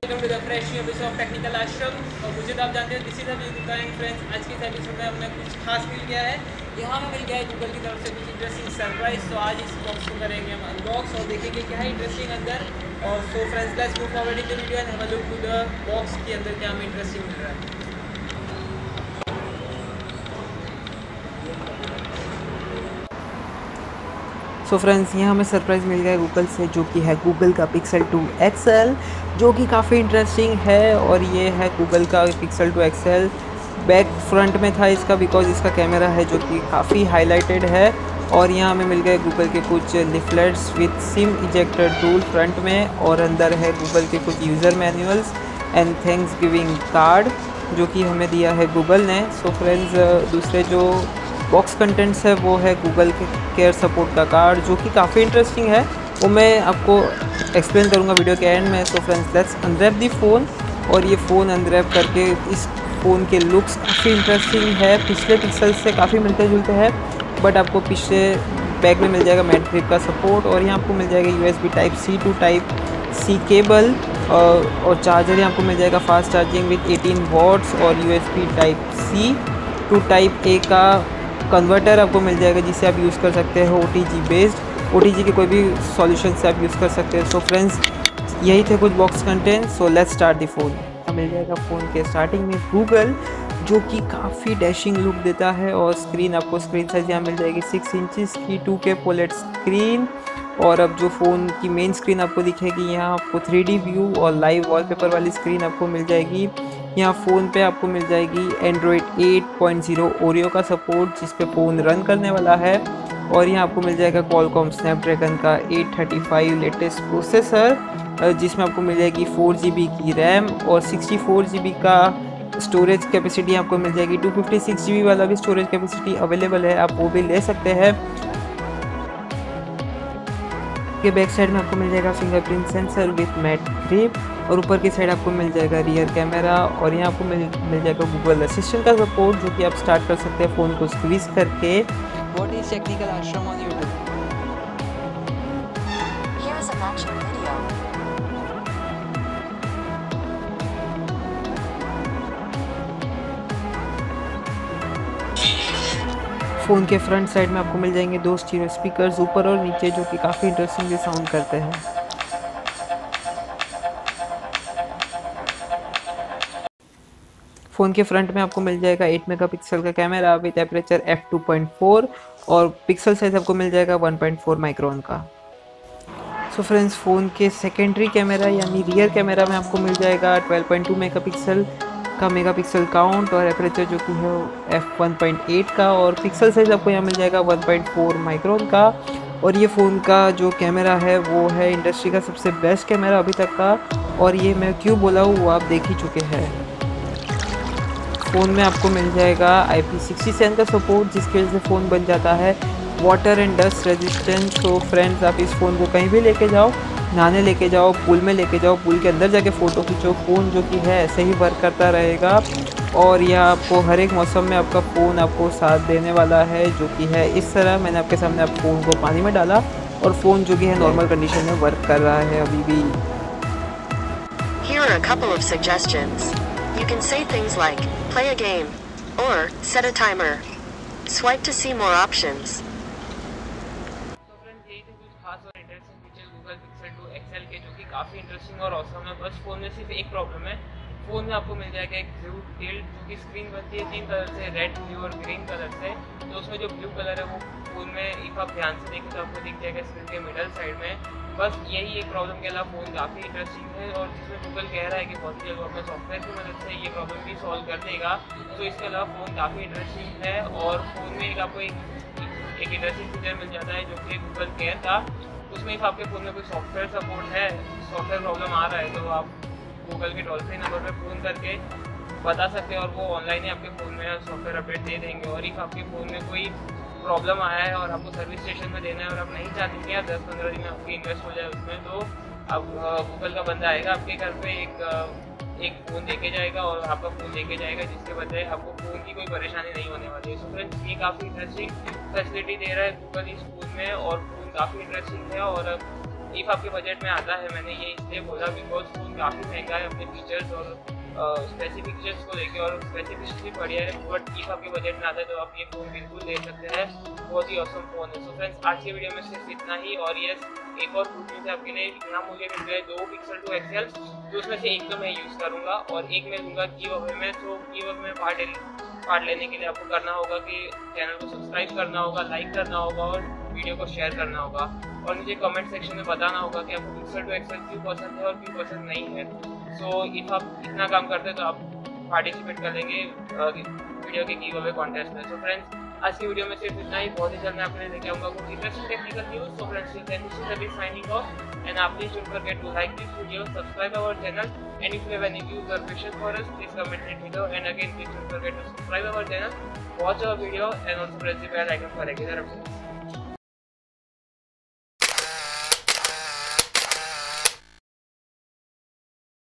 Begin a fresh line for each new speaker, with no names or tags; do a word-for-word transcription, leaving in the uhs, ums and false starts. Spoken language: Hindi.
Welcome to the fresh new episode of technical Ashram. और मुझे तो आप जानते हैं this is a new time friends. आज के इस एपिसोड में हमें कुछ खास मिल गया है। यहाँ हमें मिल गया है गूगल की तरफ से कुछ इंटरेस्टिंग सरप्राइज। तो आज इस बॉक्स को करेंगे हम अनबॉक्स और देखेंगे क्या है इंटरेस्टिंग अंदर। और so friends let's move forward in the video and have a look to the box के अंदर क्या हमें इंटरेस्टिंग मिल रहा है। सो so फ्रेंड्स यहाँ हमें सरप्राइज़ मिल गया है गूगल से, जो कि है गूगल का पिक्सल टू एक्सएल, जो कि काफ़ी इंटरेस्टिंग है। और ये है गूगल का Pixel two XL. Back front में था इसका बिकॉज इसका कैमरा है जो कि काफ़ी हाईलाइटेड है। और यहाँ हमें मिल गए गूगल के कुछ leaflets with sim ejector tool front में, और अंदर है गूगल के कुछ user manuals and thanks giving card जो कि हमें दिया है गूगल ने। सो so फ्रेंड्स दूसरे जो बॉक्स कंटेंट्स है वो है गूगल के केयर सपोर्ट का कार्ड, जो कि काफ़ी इंटरेस्टिंग है। वो मैं आपको एक्सप्लेन करूँगा वीडियो के एंड में। So friends let's unwrap the phone. और ये फ़ोन अनरैप करके इस फ़ोन के लुक्स काफ़ी इंटरेस्टिंग है, पिछले पिक्सल से काफ़ी मिलते जुलते हैं। बट आपको पिछले बैग में मिल जाएगा मैट ग्रिप का सपोर्ट, और यहाँ आपको मिल जाएगा U S B type C to type C cable, और, और चार्जर यहाँ आपको मिल जाएगा fast charging with eighteen watts, और U S B type C to type A का कन्वर्टर आपको मिल जाएगा, जिसे आप यूज़ कर सकते हो O T G based. O T G के कोई भी सॉल्यूशन से आप यूज़ कर सकते हैं। सो फ्रेंड्स यही थे कुछ box content. So let's start the phone. मिल जाएगा फ़ोन के स्टार्टिंग में गूगल, जो कि काफ़ी डैशिंग लुक देता है। और स्क्रीन आपको स्क्रीन साइज़ यहाँ मिल जाएगी सिक्स इंचज़ की टू के पोलेट स्क्रीन। और अब जो फ़ोन की मेन स्क्रीन आपको दिखेगी, यहाँ आपको थ्री डी व्यू और लाइव वॉलपेपर वाली स्क्रीन आपको मिल जाएगी। यहाँ फ़ोन पे आपको मिल जाएगी Android eight point zero Oreo का सपोर्ट, जिस पे फ़ोन रन करने वाला है। और यहाँ आपको मिल जाएगा क्वालकॉम स्नैपड्रैगन का eight thirty five latest processor, जिसमें आपको मिल जाएगी फोर जी बी की रैम और सिक्सटी फोर जी बी का स्टोरेज कैपेसिटी आपको मिल जाएगी। Two fifty six G B वाला भी स्टोरेज कैपेसिटी अवेलेबल है, आप वो भी ले सकते हैं। के बैक साइड में आपको मिल जाएगा fingerprint sensor with matte grip, और ऊपर की साइड आपको मिल जाएगा रियर कैमरा। और यहाँ आपको मिल मिल जाएगा गूगल असिस्टेंट का सपोर्ट, जो कि आप स्टार्ट कर सकते हैं फ़ोन को स्क्वीज करके। What is technical Ashram on YouTube?
Here is a matching video.
Phone के फ्रंट साइड में आपको मिल जाएंगे दो स्टीरियो स्पीकर्स ऊपर और नीचे, जो कि काफ़ी इंटरेस्टिंगली साउंड करते हैं। फ़ोन के फ्रंट में आपको मिल जाएगा एट मेगापिक्सल का camera with aperture F two point four, और पिक्सल साइज़ आपको मिल जाएगा वन पॉइंट फोर माइक्रोन का। सो फ्रेंड्स फ़ोन के सेकेंडरी कैमरा यानी रियर कैमरा में आपको मिल जाएगा ट्वेल्व पॉइंट टू मेगापिक्सल का मेगापिक्सल काउंट, और एपरेचर जो कि है एफ वन पॉइंट एट का, और पिक्सल साइज़ आपको यहाँ मिल जाएगा वन पॉइंट फोर माइक्रोन का। और ये फ़ोन का जो कैमरा है वो है इंडस्ट्री का सबसे बेस्ट कैमरा अभी तक का, और ये मैं क्यों बोला हूँ वो आप देख ही चुके हैं। फ़ोन में आपको मिल जाएगा आई पी सिक्सटी सेवन का सपोर्ट, जिसकी वजह से फ़ोन बन जाता है water and dust resistant. So friends आप इस फ़ोन को कहीं भी लेके जाओ, नहाने लेके जाओ, पूल में लेके जाओ, पूल के अंदर जाके फ़ोटो खींचो, फ़ोन जो कि है ऐसे ही वर्क करता रहेगा। और यह आपको हर एक मौसम में आपका फ़ोन आपको साथ देने वाला है, जो कि है इस तरह। मैंने आपके सामने आप फ़ोन को पानी में डाला और फ़ोन जो कि है नॉर्मल कंडीशन में वर्क कर रहा है अभी भी।
Here are a couple of suggestions. You can say things like, play a game, or set a timer. Swipe to see more options.
तो फ्रेंड्स यही थे कुछ खास और interesting feature Google Pixel two XL के, जो कि काफ़ी इंटरेस्टिंग और ऑसम है। बस फ़ोन में सिर्फ एक प्रॉब्लम है, फ़ोन में आपको मिल जाएगा एक ब्लू टिल्ट, जो कि स्क्रीन बनती है तीन कलर से, रेड, ब्लू और ग्रीन कलर से। तो उसमें जो ब्लू कलर है वो फ़ोन में इफ आप ध्यान से देखें तो आपको दिख जाएगा स्क्रीन के मिडल साइड में। बस यही एक प्रॉब्लम के अलावा फ़ोन काफ़ी इंटरेस्टिंग है, और जिसमें गूगल कह रहा है कि बहुत ही जल्द अपने सॉफ्टवेयर की मदद से ये प्रॉब्लम भी सॉल्व कर देगा। तो इसके अलावा फ़ोन काफ़ी इंटरेस्टिंग है, और फ़ोन में एक आपको एक एक इंटरेस्टिंग फीचर मिल जाता है जो कि गूगल केयर था। उसमें इफ आपके फ़ोन में कोई सॉफ्टवेयर सपोर्ट है, सॉफ्टवेयर प्रॉब्लम आ रहा है, तो आप गूगल के टोल फ्री नंबर पर फ़ोन करके बता सकते हैं, और वो ऑनलाइन ही आपके फ़ोन में सॉफ्टवेयर अपडेट दे देंगे। और इफ आपके फ़ोन में कोई प्रॉब्लम आया है और आपको सर्विस स्टेशन में देना है, और आप नहीं चाहते कि आप दस पंद्रह दिन में आपकी इन्वेस्ट हो जाए उसमें, तो अब गूगल का बंदा आएगा आपके घर पे, एक एक फ़ोन देके जाएगा और आपका फ़ोन लेके जाएगा, जिसके बजाय आपको फ़ोन की कोई परेशानी नहीं होने वाली है। सो फ्रेंड्स ये काफ़ी इंटरेस्टिंग फैसिलिटी दे रहा है गूगल इस फ़ोन में, और फ़ोन काफ़ी इंटरेस्टिंग है। और
इफ़ आपके बजट में आता है, मैंने ये इसलिए बोला बिकॉज फ़ोन काफ़ी महंगा है अपने फीचर्स और स्पेसिफिकेशंस को लेके, और स्पेसिफिकेशन भी बढ़िया है, बट इफ़ आपके बजट में आता है तो आप ये फ़ोन बिल्कुल ले सकते हैं। बहुत ही ऑसम फ़ोन है। सो फ्रेंड्स, आज की वीडियो में सिर्फ इतना ही। और ये एक और गुड न्यूज़ है आपके लिए, इतना मुझे मिल गया है दो पिक्सल टू एक्सेल, तो उसमें से एक तो मैं यूज़ करूँगा और एक मैं लूँगा गिव अवे में। तो गिव अवे में पार्ट पार्ट लेने के लिए आपको करना होगा कि चैनल को सब्सक्राइब करना होगा, लाइक करना होगा और वीडियो को शेयर करना होगा, और मुझे कमेंट सेक्शन में बताना होगा कि आपको पिक्सल टू एक्सेल क्यों पसंद है और क्यों पसंद नहीं है। सो इफ़ आप इतना काम करते हैं तो आप पार्टिसिपेट कर लेंगे वीडियो के गिव अवे कॉन्टेस्ट में। सो फ्रेंड्स, आज की वीडियो में सिर्फ इतना ही। बहुत ही जल्द मैं अपने लेके आऊँगा कुछ interesting technical news. So friends, this is Abhi signing off, and uh, please don't forget to like this video, subscribe our channel, and if you have any views or questions for us, please comment it below. And again, please don't forget to subscribe our channel, watch our video, and also press the bell icon for regular updates.